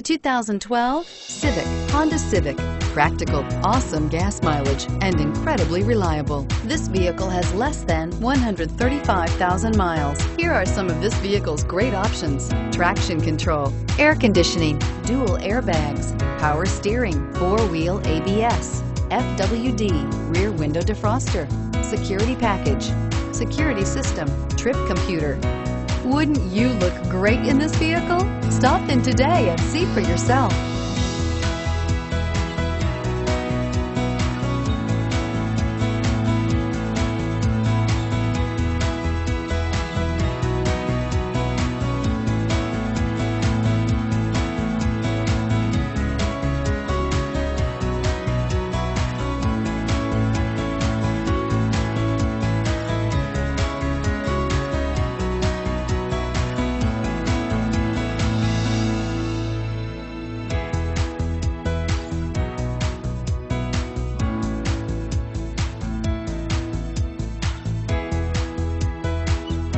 2012 Honda Civic. Practical, awesome gas mileage, and incredibly reliable. This vehicle has less than 135,000 miles. Here are some of this vehicle's great options: traction control, air conditioning, dual airbags, power steering, four-wheel ABS, FWD, rear window defroster, security package, security system, trip computer. Wouldn't you look great in this vehicle? Stop in today and see for yourself.